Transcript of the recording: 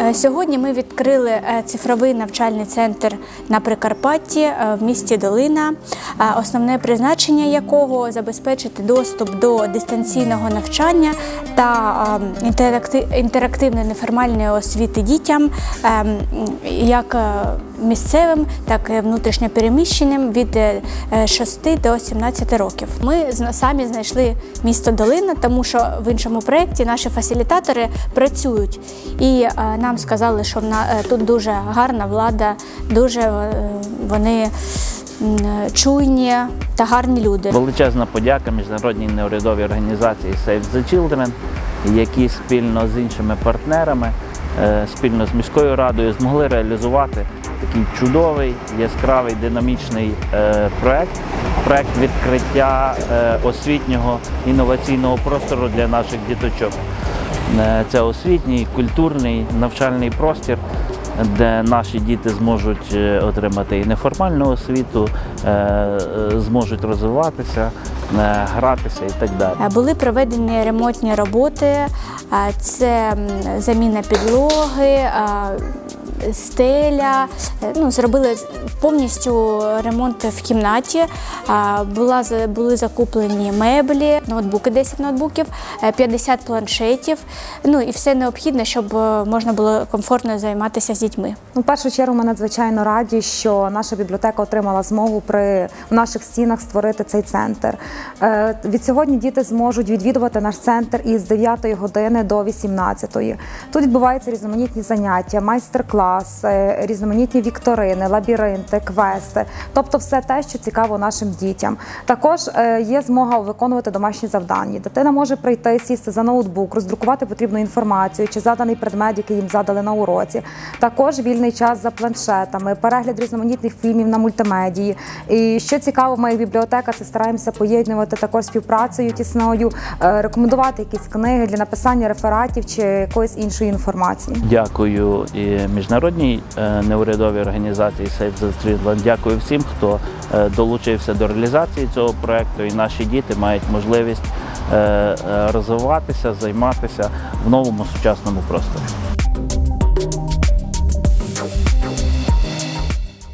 Сьогодні ми відкрили цифровий навчальний центр на Прикарпатті в місті Долина, основне призначення якого – забезпечити доступ до дистанційного навчання та інтерактивної неформальної освіти дітям, як місцевим, так і внутрішньопереміщеним від 6 до 17 років. Ми самі знайшли місто Долина, тому що в іншому проєкті наші фасилітатори працюють. І нам сказали, що тут дуже гарна влада, дуже вони чуйні та гарні люди. Величезна подяка міжнародній неурядовій організації Save the Children, які спільно з іншими партнерами, спільно з міською радою змогли реалізувати такий чудовий, яскравий, динамічний проєкт відкриття освітнього інноваційного простору для наших діточок. Це освітній, культурний, навчальний простір, де наші діти зможуть отримати і неформальну освіту, зможуть розвиватися, гратися і так далі. Були проведені ремонтні роботи, це заміна підлоги, стеля, зробили повністю ремонт в кімнаті, були закуплені меблі, ноутбуки, 10 ноутбуків, 50 планшетів, і все необхідне, щоб можна було комфортно займатися з дітьми. В першу чергу ми надзвичайно раді, що наша бібліотека отримала змогу в наших стінах створити цей центр. Від сьогодні діти зможуть відвідувати наш центр із 9 години до 18-ї. Тут відбуваються різноманітні заняття, майстер-класи, різноманітні вікторини, лабіринти, квести, тобто все те, що цікаво нашим дітям. Також є змога виконувати домашні завдання. Дитина може прийти, сісти за ноутбук, роздрукувати потрібну інформацію чи заданий предмет, який їм задали на уроці. Також вільний час за планшетами, перегляд різноманітних фільмів на мультимедії. І що цікаво в моїх бібліотеках, це стараємося поєднувати також співпрацею тісною, рекомендувати якісь книги для написання рефератів чи якоїсь іншої інформації. Дякую і міжнародній неурядовій організації Save the Children. Дякую всім, хто долучився до реалізації цього проєкту, і наші діти мають можливість розвиватися, займатися в новому сучасному просторі.